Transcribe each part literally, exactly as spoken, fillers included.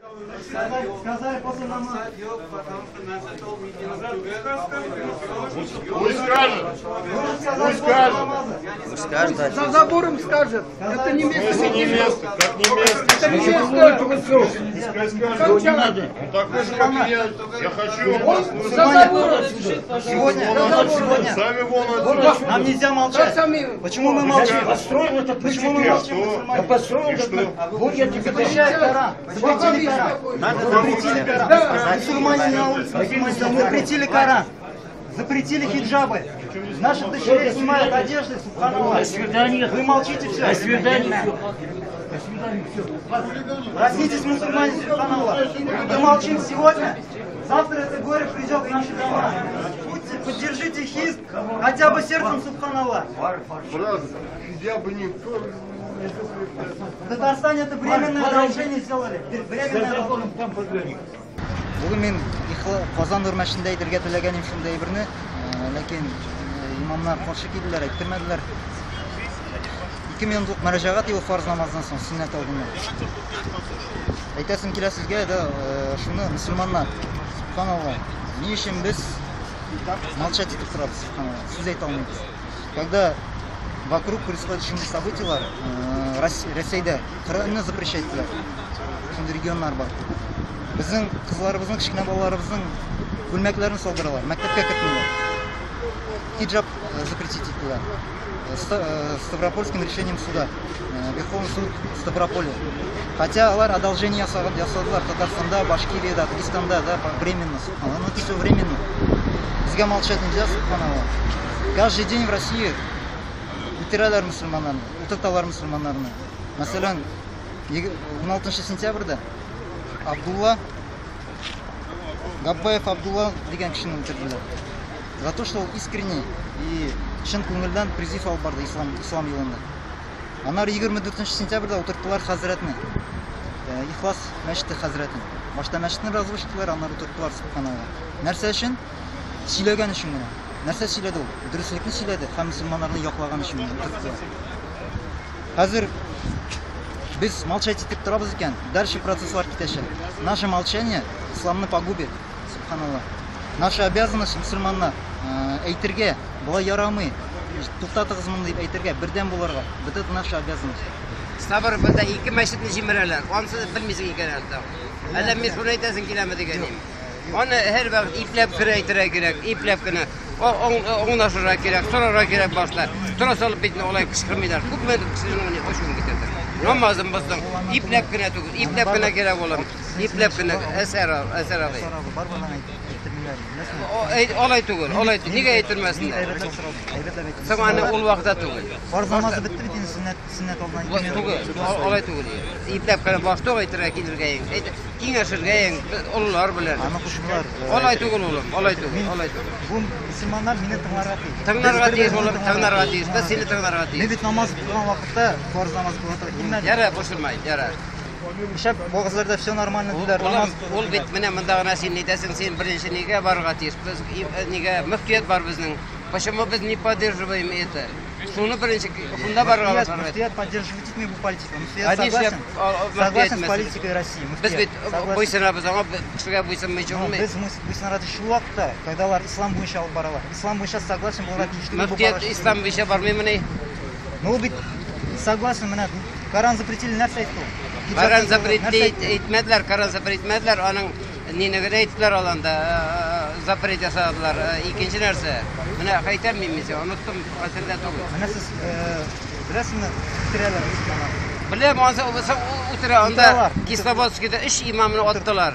Сказали после намаза. Пусть скажет. Пусть скажет. Пусть скажет. За забором скажет. Это не место. Это не место. Как не место. Это не место. Пускай скажет. Не надо. Такой же, как и я. Я хочу вас слышать. За забором. Сегодня, сегодня. Сами вон отсюда. Нам нельзя молчать. Почему мы молчим? Построил это Почему мы молчим? Я построил это. Вот я тебе Запрещают Коран. Запретили Коран. Запретили Коран. Мусульмане на улице. Мусульмане запретили Коран. Запретили хиджабы. Наши дочери снимают одежды, субханаллах. До свидания. Вы молчите все. До свидания. До свидания. Все. Проснитесь, мусульмане, субханаллах. Мы молчим сегодня. Завтра это горе придет в наши дома. Будьте, поддержите хизб, хотя бы сердцем, субханаллах. Брат, я бы не... В Татарстане это временное разрешение сделали. Временное разрешение. Бүгін мен Қазан үрмәшінде әйтергә теләгәнем шундай берне, ләкин имамнар каршы килделәр, әйттермәделәр. ике минутлык мөрәҗәгать ил фарз намаздан соң сөннәт алдында. Әйтәсем килә сезгә дә шуны мөселманнар, субханаллах, ни өчен без молчать итеп торабыз, субханаллах, сүз әйтә алмыйбыз. Когда вокруг происходят шундый событиялар, Россиядә Коръәнне запрещать итәләр. Шундый регионнар бар. Безнең кызларыбызның, кичкенә балаларыбызның күлмәкләрен салдыралар, мәктәпкә кертмиләр. Хиджаб запретить итәләр. Ставропольским решением суда, Верховный суд Ставрополя. Хотя алар одолжение ясадылар Татарстанда, Башкирияда, Дагестанда, да, временно, субханаллах. Но это все временно. Безгә молчать нельзя, субханаллах. Каждый день в России үтерәләр мусульманнарны, утырталар мусульманнарны. Мәсәлән, он алтынчы сентябрьдә Абдулла Габбаев Абдулла дигән кешене үтерделәр. За то, что он искренне и чын күңелдән призыв алып барды ислам ислам юлында. Аннары егерме дүртенче сентябрьдә утырттылар хәзрәтне. Ихлас мәчете хәзрәтен. Башта мәчетне разрушиттылар, аннары утырттылар, субханаллах. Нәрсә өчен? Сөйләгән өчен генә. Нәрсә сөйләде ул? Дөреслекне сөйләде, һәм мусульманнарны яклаган өчен генә утырттылар. Хәзер без молчать итеп торабыз икән, дальше процесслар китәчәк. Наше молчание исламны погубит, субханаллах. Наша обязанность мусульманнар әйтергә, болай ярамый, туктатыгыз моны дип әйтергә, бердәм булырга. Это наша обязанность. Ставропольдә ике мәчетне җимерәләр. Анысы белмисең икән әле. Әллә мен шуны әйтәсең киләме дигәнем. Аны һәр вакыт ипләп кирәйтергә кирәк, ипләп кенә. Оңнашырга кирәк, сорарга кирәк башлар. Тора салып битне олай кычкырмыйлар. Күпме кешенең ошуны китәләр. Намазын баштан ипләп кенә түгел, ипләп кенә кирәк булам. Ипләп кенә әсәр әсәр алый. Алай түгел, алай түгел. Нигә әйтелмәсеннәр? Сәгъәне ул вакытта түгел. Фарз намазы бетте бит инде, сөннәт сөннәт алдан түгел. Алай түгел. Ипләп кенә башта әйтергә килергә инде. Киңәшергә инде уллар белән. Аны кушылар. Алай түгел улым, алай түгел, алай түгел. Бу мусульманнар мине тыңларга тиеш. Тыңларга тиеш улым, тыңларга тиеш. Без сине тыңларга тиеш. Мен бит намаз кылган вакытта фарз намаз кылган. Яра, бошылмай, яра. Шәп багызларда все нормально диләр. Намаз ул бит менә монда гына син әйтәсең, син беренче нигә барырга тиеш. Без нигә мөфтият бар безнең. Почему без не поддерживаем это? Шуны беренче шунда барырга бар. Мөфтият поддерживать итми бу политика. Мөфтият согласен. Согласен с политикой России. Без бит буйсынабыз, аңа кешегә буйсынмыйча булмый. Без буйсынабыз шул вакытта, когда алар ислам буенча алып баралар. Ислам буенча согласен булырга тиеш. Мөфтият ислам буенча бармыймыни? Ну бит согласен менә Коран запретили, нәрсә әйтте ул? Коран запретить etmediler, Коран запретмediler. Аның нине генә әйттеләр аланда, запрет ясадылар. Икенче нәрсә, менә әйтәм мин сиңа, оныттым, хәтердә түгел. Менә сез беләсезме, үтерәләр исламны. Беләм, ансы үтерә, анда Кисловодскида өч имамны аттылар.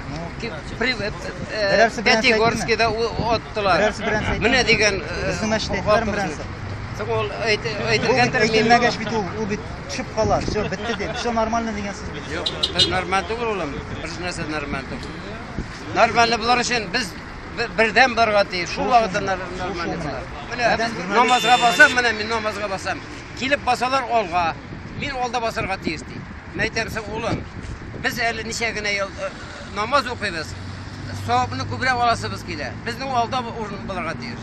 Пятигорскида аттылар. Менә дигән безнең мәчеттәр беренче. Ул әйтелгән терминнәгәш бит ул, ул бит төшеп кала. Все, бетте дип. Все нормально дигән сүз бит. Юк, без нормаль түгел улым. Бер нәрсә нормаль түгел. Нормаль булар өчен без бердәм барырга тиеш. Шул вакытта нормаль. Менә намазга басам, менә мин намазга басам. Килеп басалар алга. Мин алда басарга тиеш ди. Мен әйтерсең улым, без әле ничә генә ел намаз укыйбыз. Савабны күбрәк аласыбыз килә. Безнең алда урын булырга тиеш.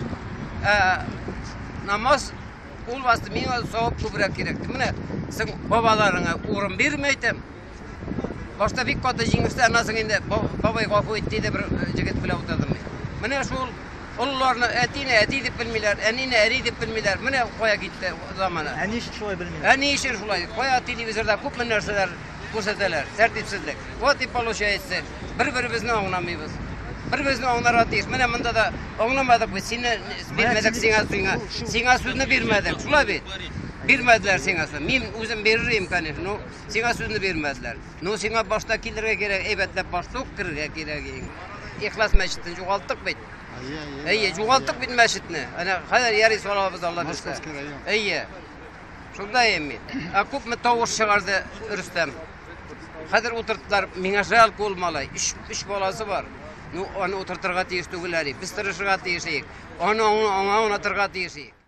Намаз ул васты миңа савап күбрәк кирәк. Менә син бабаларыңа урын бирмәйтем. Başta bir kata jingiste anasın indi babay kafu etti de bir ceket bile oturdum. Mene şol onlarla etine eti dip bilmiler, enine eri dip bilmiler. Mene koya gitti zamanı. Әне үшін шулай білмейді. Hani işin şulay. Koya televizorda köp bir narsalar ko'rsatalar, tertipsizlik. O tip получается. Bir-birimizni anlamaymiz. Bir-birimizni anlaratıyız. Mene mında da anlamadık biz. Seni vermedik sana suyuna. Sana suyunu vermedik. Şulay bit. Vermediler sana su. Men o'zim veririm конечно. No, sana suyunu vermediler. No, sana başta kelirge kerak, ebetlep başta kirge kerak. İhlas mescidini jo'altdik bit. Ey, jo'altdik bit mescidni. Ana qadar yari solabız Allah bilsa. Ey. Şunday emi. A ko'p mi tovush chiqardi Rustam. Hozir o'tirdilar, menga real bo'lmalay. Uch bolasi bor. Nu, onu o'tirtirga tegishdi ular. Biz tirishga tegishik. Onu ona ona o'tirga tegishik.